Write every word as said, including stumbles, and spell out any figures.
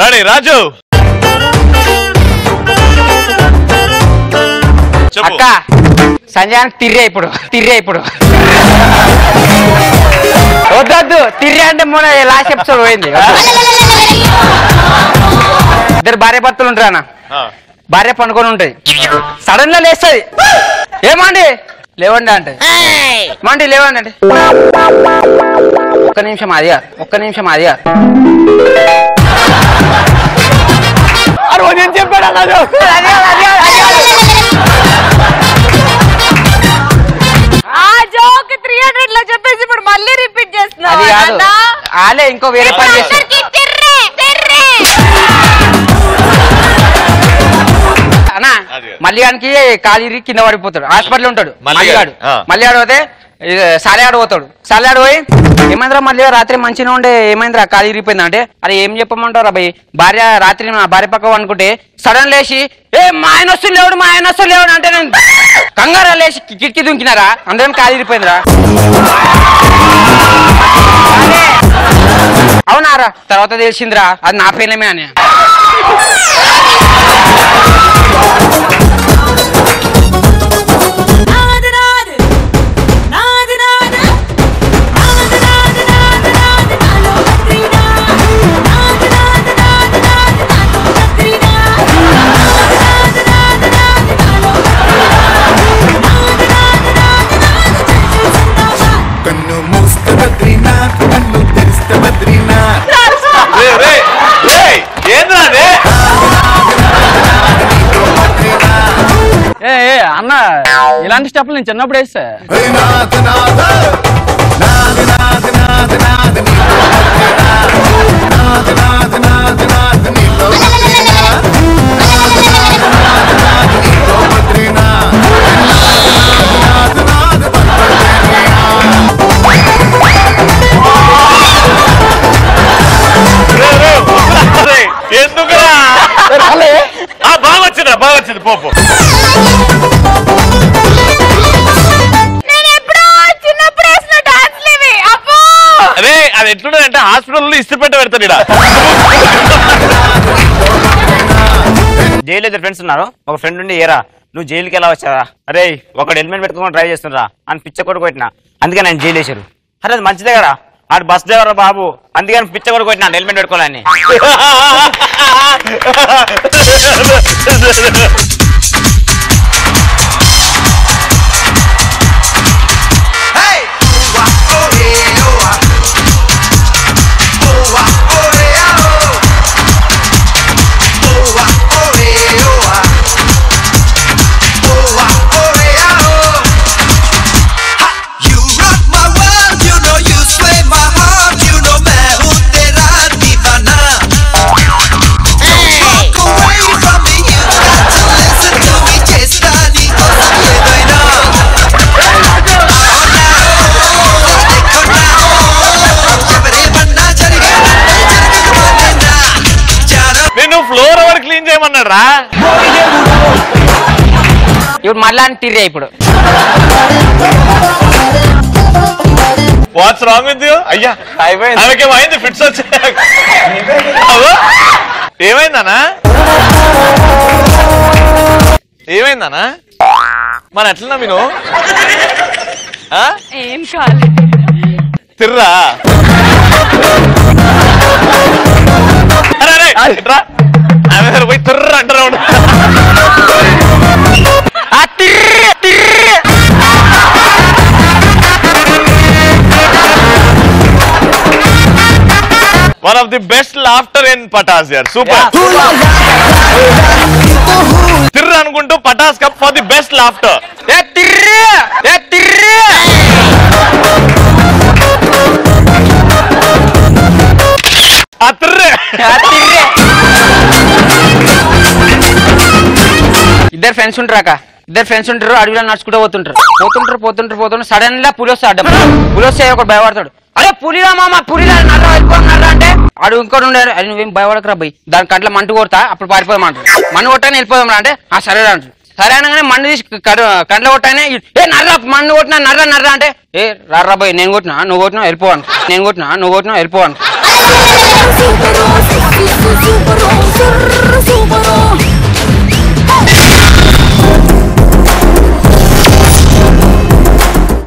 Ready రాజు అక్క సంజయానికి తిర్రే ఇప్పుడు తిర్రే ఇప్పుడు వద్దొద్దు తిర్రే అంటే మొన్న లాస్ట్ ఎపిసోడ్ పోయింది ఇద్దరు భార్య భర్తలు ఉంటారు అన్న భార్య పండుకొని ఉంటది సడన్ గా లేస్తుంది ఏమండి లేవండి అంటే మండి లేవండి అంటే ఒక్క నిమిషం అదిగా ఒక్క నిమిషం అదిగా నేను చెప్పాడు త్రీ హండ్రెడ్ లో చెప్పేసి ఇప్పుడు మళ్ళీ రిపీట్ చేస్తున్నా అది కాదు ఆలే ఇంకో వేరే పని చేస్తారు అన్నా మల్లిగానికి కాలు కింద పడిపోతాడు హాస్పిటల్ ఉంటాడు మల్లిగాడు మల్లిగాడు పోతే సాలెగాడు పోతాడు సాలెగాడు పోయి ఏమైందిరా మళ్ళీ రాత్రి మంచిగా ఉండే ఏమైందిరా కాలు ఇరిగిపోయింది అంటే అరే ఏం చెప్పమంటారు అబ్బాయి భార్య రాత్రి నా భార్య పక్క అనుకుంటే సడన్ లేచి ఏ మా ఆయన వస్తువు లేవుడు మా ఆయన వస్తువు లేవుడు అంటే నేను కంగారా లేచి కిటికీ దుంకినారా అందరం కాలు ఇరిగిపోయిందిరా అవునారా తర్వాత తెలిసిందిరా అది నా పేర్లమే అని అన్న ఇలాంటి స్టెప్లు నేను చిన్నప్పుడు వేస్తా ఎందుకురా బాగా వచ్చిందా బాగా వచ్చింది పోపు అదే అది ఎట్లుంటే హాస్పిటల్లో ఇస్త్రీ పెట్ట పెడతాడు ఇక్కడ జైలు ఇద్దరు ఫ్రెండ్స్ ఉన్నారు ఒక ఫ్రెండ్ ఉండి ఏరా నువ్వు జైలుకి ఎలా వచ్చారా అరే ఒకడు హెల్మెట్ పెట్టుకుని డ్రైవ్ చేస్తున్నారా అని పిచ్చ కొడుకు కొట్టినా అందుకే నేను జైలు వేసారు అరే అది మంచిదే కదా ఆడు బస్ డ్రైవర్ బాబు అందుకని పిచ్చ కొడుకు కొట్టినా హెల్మెట్ పెట్టుకోవాలని ఫ్లోర్ ఎవరు క్లీన్ చేయమన్నాడు రా ఇప్పుడు మళ్ళా తిర్రే ఇప్పుడు వాట్స్ రాంగ్ విత్ యు అయ్యా అయిపోయింది ఫిట్స్ వచ్చాయి ఏమైందనా ఏమైందనా మన ఎట్లన్నా మీరు ఏం కాదు తిర్రా అరే పోయి తిర్ర అంటారు One of the best laughter in Patas here. Super. Tirra anukuntu Patas Cup for the best laughter. Hey tirra! Hey tirra! A tirra! A tirra! ఇద్దరు ఫ్రెండ్స్ ఉంటారాక ఇద్దరు ఫ్రెండ్స్ ఉంటారు అడవిలో నడుచుకుంటూ పోతుంటారు పోతుంటారు పోతుంటారు పోతుంటారు సడన్ గా పులి వస్తాడు అడ్డం పులి వస్తే ఒకటి భయపడతాడు అరే పులిరా మామ పులిరా నర్ర వెళ్ళిపోతున్నారా అంటే అడు ఇంకోటి ఉండే అది నువ్వేం భయపడకరా పోయి దాని కంట్లో మంటు కొడతా అప్పుడు పారిపోదామంటారు మన్ను కొట్టానే వెళ్ళిపోదాం అంటే ఆ సరే అంటారు సరే అనగానే మన్ను తీసి కంట్లో కొట్టానే ఏ నర్ర మన్ను కొట్టినా నర్ర నర్ర అంటే ఏ రర్రా పోయి నేను కొట్టినా నువ్వు కొట్టినా వెళ్ళిపోవాను నేను కొట్టినా నువ్వు కొట్టినా వెళ్ళిపోవాను సూపర్